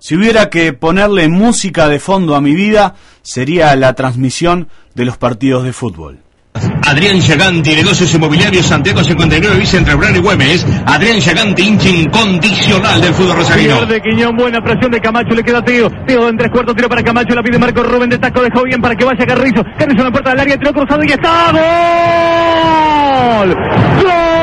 Si hubiera que ponerle música de fondo a mi vida, sería la transmisión de los partidos de fútbol. Adrián Giaganti, Negocios Inmobiliarios, Santiago 59, vice entre Brano y Güemes. Adrián Giaganti, hincha incondicional del fútbol rosarino. De Quiñón, buena presión de Camacho, le queda Teo. Teo en 3/4, tiro para Camacho, la pide Marco Rubén de taco, dejó bien para que vaya Carrizo. Carrizo en la puerta del área, tiró cruzado y está. ¡Gol! ¡Gol!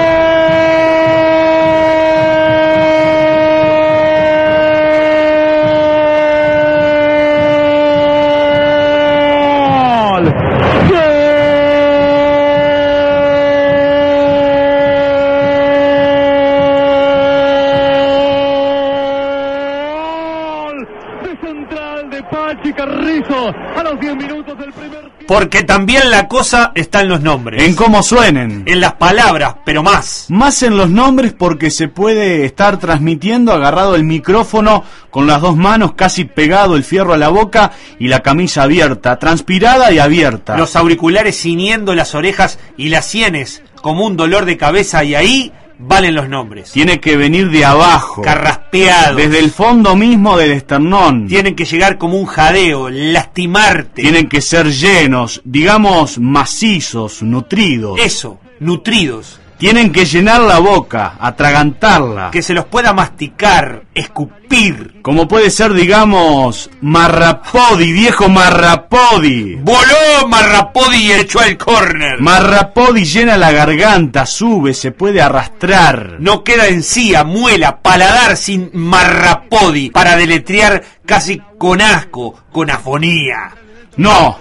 Carrizo a los 10 minutos del primer tiempo. Porque también la cosa está en los nombres. En cómo suenen. En las palabras, pero más. Más en los nombres porque se puede estar transmitiendo agarrado el micrófono con las dos manos casi pegado el fierro a la boca y la camisa abierta, transpirada y abierta. Los auriculares ciñendo las orejas y las sienes como un dolor de cabeza y ahí valen los nombres. Tiene que venir de abajo, carraspeado, desde el fondo mismo del esternón. Tienen que llegar como un jadeo, lastimarte. Tienen que ser llenos, digamos macizos, nutridos. Eso, nutridos. Tienen que llenar la boca, atragantarla. Que se los pueda masticar, escupir. Como puede ser, digamos, Marrapodi, viejo Marrapodi. Voló Marrapodi y echó al córner. Marrapodi llena la garganta, sube, se puede arrastrar. No queda encía, muela, paladar sin Marrapodi para deletrear casi con asco, con afonía. No.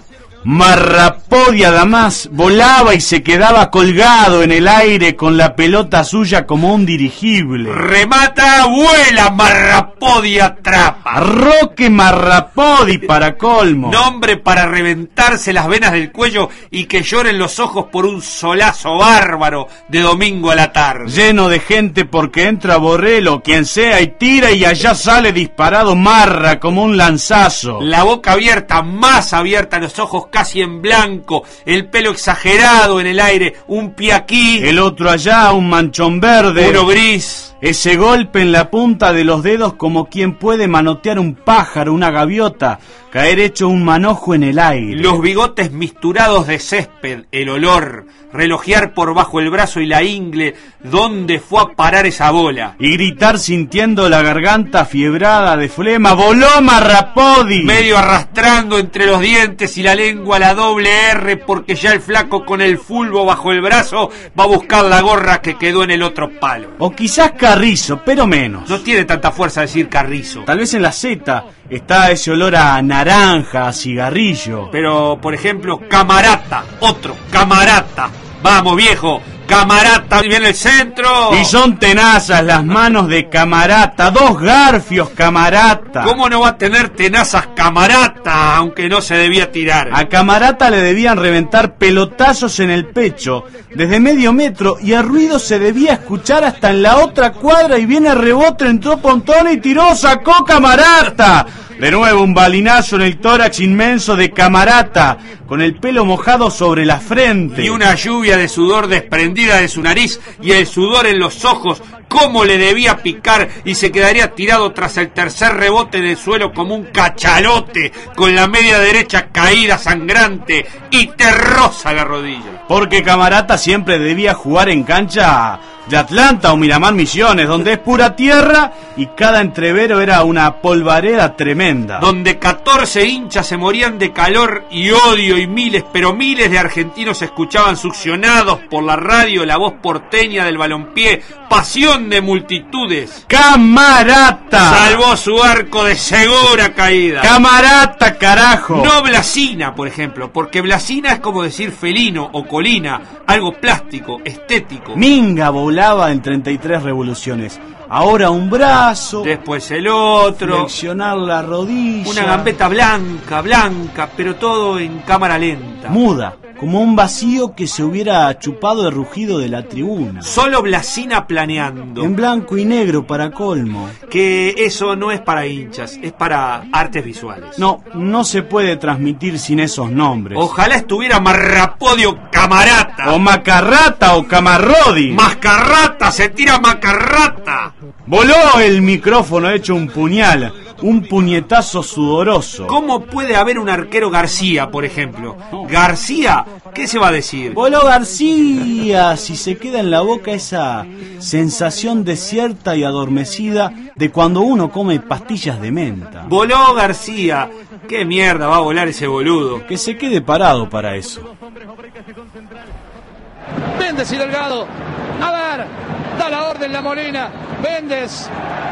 Marrapodi además volaba y se quedaba colgado en el aire con la pelota suya como un dirigible. Remata, vuela, Marrapodi atrapa. Roque Marrapodi para colmo. Nombre para reventarse las venas del cuello y que lloren los ojos por un solazo bárbaro de domingo a la tarde. Lleno de gente porque entra Borrello, quien sea, y tira y allá sale disparado Marra como un lanzazo. La boca abierta, más abierta, los ojos casi en blanco, el pelo exagerado en el aire, un pie aquí, el otro allá, un manchón verde, uno gris. Ese golpe en la punta de los dedos como quien puede manotear un pájaro, una gaviota, caer hecho un manojo en el aire. Los bigotes misturados de césped, el olor, relojear por bajo el brazo y la ingle, ¿dónde fue a parar esa bola? Y gritar sintiendo la garganta fiebrada de flema, ¡voló Marrapodi! Medio arrastrando entre los dientes y la lengua la doble R, porque ya el flaco con el fulbo bajo el brazo va a buscar la gorra que quedó en el otro palo. O quizás Carrizo, pero menos. No tiene tanta fuerza decir Carrizo. Tal vez en la Z está ese olor a naranja, a cigarrillo. Pero, por ejemplo, Camarata, otro, Camarata. Vamos, viejo, Camarata viene el centro. Y son tenazas las manos de Camarata, dos garfios Camarata. ¿Cómo no va a tener tenazas Camarata, aunque no se debía tirar? A Camarata le debían reventar pelotazos en el pecho desde medio metro y el ruido se debía escuchar hasta en la otra cuadra y viene rebote, entró Pontone y tiró, sacó Camarata. De nuevo un balinazo en el tórax inmenso de Camarata, con el pelo mojado sobre la frente. Y una lluvia de sudor desprendida de su nariz y el sudor en los ojos, cómo le debía picar y se quedaría tirado tras el tercer rebote en el suelo como un cachalote, con la media derecha caída sangrante y te roza la rodilla. Porque Camarata siempre debía jugar en cancha de Atlanta o Miramar Misiones, donde es pura tierra y cada entrevero era una polvareda tremenda. Donde 14 hinchas se morían de calor y odio y miles, pero miles de argentinos escuchaban succionados por la radio la voz porteña del balompié, pasión de multitudes. ¡Camarata! Salvó su arco de segura caída. ¡Camarata, carajo! No Blasina, por ejemplo, porque Blasina es como decir felino o colina, algo plástico, estético. Minga volaba en 33 revoluciones. Ahora un brazo, después el otro, flexionar la rodilla, una gambeta blanca, pero todo en cámara lenta. Muda, como un vacío que se hubiera chupado el rugido de la tribuna. Solo Blasina planeando. En blanco y negro para colmo. Que eso no es para hinchas, es para artes visuales. No se puede transmitir sin esos nombres. Ojalá estuviera Marrapodio Camarata. O Macarrata o Camarrodi. Mascarrata, se tira Macarrata. Voló el micrófono hecho un puñal. un puñetazo sudoroso. ¿Cómo puede haber un arquero García, por ejemplo? García, ¿qué se va a decir? Voló García, si se queda en la boca esa sensación desierta y adormecida de cuando uno come pastillas de menta. Voló García. ¿Qué mierda va a volar ese boludo? Que se quede parado para eso. Méndez y Delgado. A ver, da la orden la Molina. Méndez.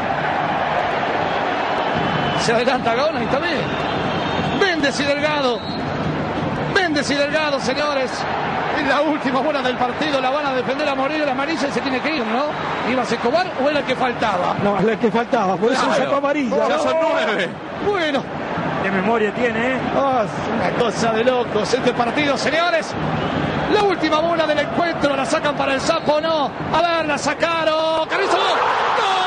Se adelanta Gaona y está bien. Méndez y Delgado. Méndez y Delgado, señores. En la última bola del partido la van a defender a Moreira, la amarilla y se tiene que ir, ¿no? ¿Ibas a Escobar o era el que faltaba? No, es el que faltaba, por eso sacó amarilla. Ya son 9. Bueno. ¿Qué memoria tiene, Oh, es una cosa de locos este partido, señores. La última bola del encuentro, la sacan para el Sapo, ¿no? A ver, la sacaron. ¡Carrizo! ¡Gol!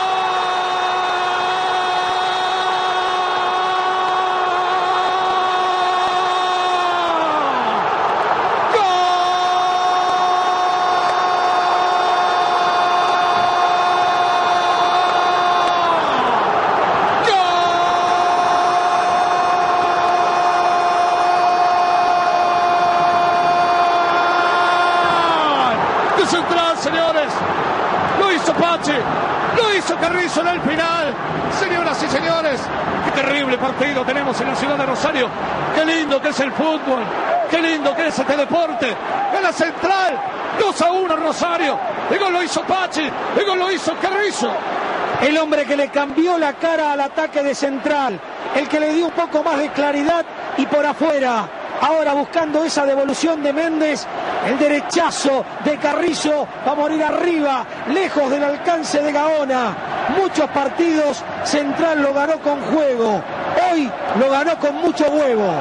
Central, señores, lo hizo Pache, lo hizo Carrizo en el final, señoras y señores, qué terrible partido tenemos en la ciudad de Rosario, qué lindo que es el fútbol, qué lindo que es este deporte, en la Central, 2-1 Rosario, el gol lo hizo Pache, el gol lo hizo Carrizo. El hombre que le cambió la cara al ataque de Central, el que le dio un poco más de claridad y por afuera. Ahora buscando esa devolución de Méndez, el derechazo de Carrizo va a morir arriba, lejos del alcance de Gaona. Muchos partidos Central lo ganó con juego, hoy lo ganó con mucho huevo.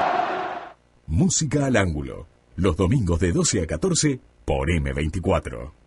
Música al ángulo, los domingos de 12 a 14 por M24.